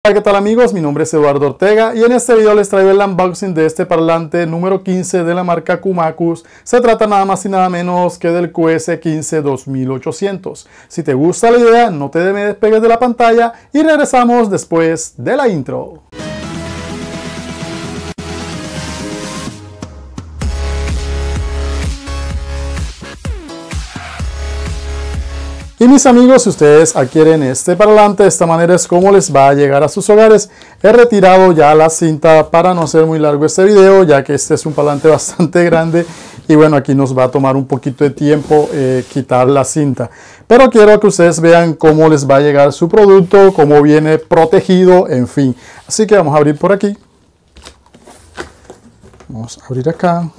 Hola, ¿qué tal amigos? Mi nombre es Eduardo Ortega y en este video les traigo el unboxing de este parlante número 15 de la marca Kumacus. Se trata nada más y nada menos que del QS15 2800. Si te gusta la idea, no te me despegues de la pantalla y regresamos después de la intro. Y mis amigos, si ustedes adquieren este parlante, de esta manera es como les va a llegar a sus hogares. He retirado ya la cinta para no hacer muy largo este video, ya que este es un parlante bastante grande. Y bueno, aquí nos va a tomar un poquito de tiempo quitar la cinta. Pero quiero que ustedes vean cómo les va a llegar su producto, cómo viene protegido, en fin. Así que vamos a abrir por aquí. Vamos a abrir acá.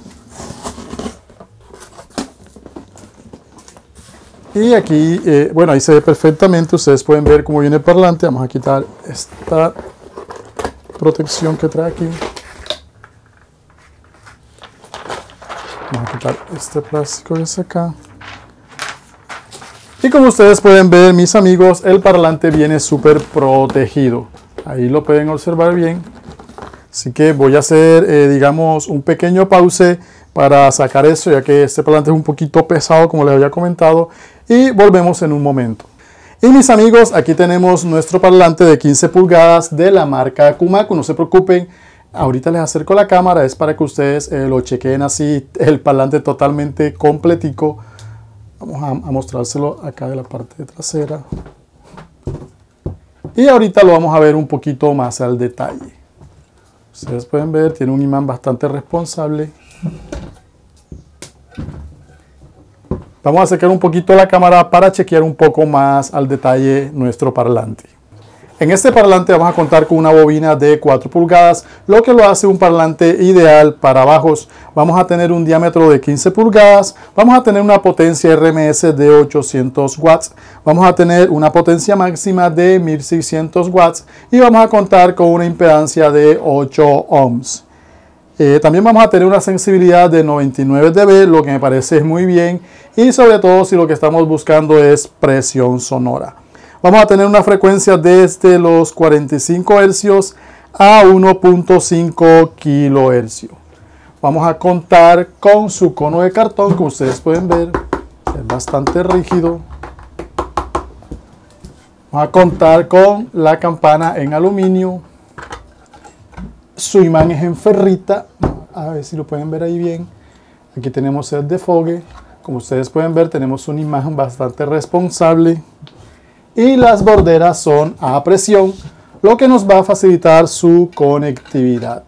Y aquí, bueno, ahí se ve perfectamente, ustedes pueden ver cómo viene el parlante. Vamos a quitar esta protección que trae aquí. Vamos a quitar este plástico que está acá. Y como ustedes pueden ver, mis amigos, el parlante viene súper protegido. Ahí lo pueden observar bien. Así que voy a hacer, digamos, un pequeño pause para sacar eso, ya que este parlante es un poquito pesado, como les había comentado, y volvemos en un momento. Y mis amigos, aquí tenemos nuestro parlante de 15 pulgadas de la marca Kumacus. No se preocupen, ahorita les acerco la cámara, es para que ustedes lo chequen así, el parlante totalmente completico. Vamos a mostrárselo acá de la parte trasera. Y ahorita lo vamos a ver un poquito más al detalle. Ustedes pueden ver, tiene un imán bastante responsable. Vamos a acercar un poquito la cámara para chequear un poco más al detalle nuestro parlante. En este parlante vamos a contar con una bobina de 4 pulgadas, lo que lo hace un parlante ideal para bajos. Vamos a tener un diámetro de 15 pulgadas, vamos a tener una potencia RMS de 800 watts, vamos a tener una potencia máxima de 1600 watts y vamos a contar con una impedancia de 8 ohms. También vamos a tener una sensibilidad de 99 dB, lo que me parece muy bien, y sobre todo si lo que estamos buscando es presión sonora. Vamos a tener una frecuencia desde los 45 Hz a 1.5 kHz. Vamos a contar con su cono de cartón, como ustedes pueden ver, es bastante rígido. Vamos a contar con la campana en aluminio. Su imán es en ferrita, a ver si lo pueden ver ahí bien. Aquí tenemos el desfogue, como ustedes pueden ver tenemos una imagen bastante responsable. Y las borderas son a presión, lo que nos va a facilitar su conectividad.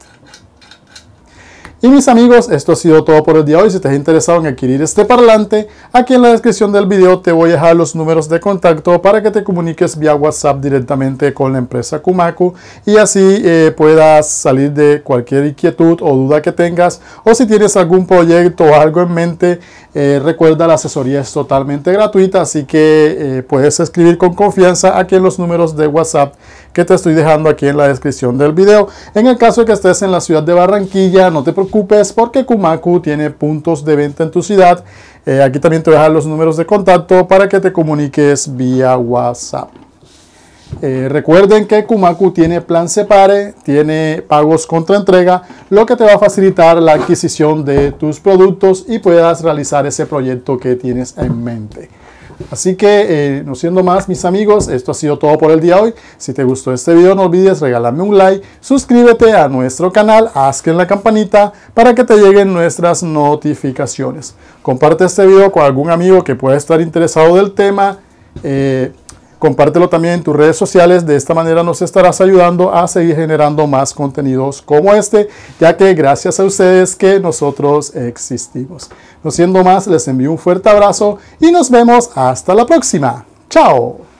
Y mis amigos, esto ha sido todo por el día de hoy. Si estás interesado en adquirir este parlante, aquí en la descripción del video te voy a dejar los números de contacto para que te comuniques vía WhatsApp directamente con la empresa Kumacus y así puedas salir de cualquier inquietud o duda que tengas, o si tienes algún proyecto o algo en mente. Recuerda, la asesoría es totalmente gratuita, así que puedes escribir con confianza aquí en los números de WhatsApp que te estoy dejando aquí en la descripción del video. En el caso de que estés en la ciudad de Barranquilla, no te preocupes porque Kumacus tiene puntos de venta en tu ciudad. Aquí también te voy a dejar los números de contacto para que te comuniques vía WhatsApp. Recuerden que Kumacus tiene plan Separe, tiene pagos contra entrega, lo que te va a facilitar la adquisición de tus productos y puedas realizar ese proyecto que tienes en mente. Así que, no siendo más, mis amigos, esto ha sido todo por el día de hoy. Si te gustó este video, no olvides regalarme un like, suscríbete a nuestro canal, haz clic en la campanita para que te lleguen nuestras notificaciones. Comparte este video con algún amigo que pueda estar interesado del tema. Compártelo también en tus redes sociales, de esta manera nos estarás ayudando a seguir generando más contenidos como este, ya que gracias a ustedes que nosotros existimos. No siendo más, les envío un fuerte abrazo y nos vemos hasta la próxima. ¡Chao!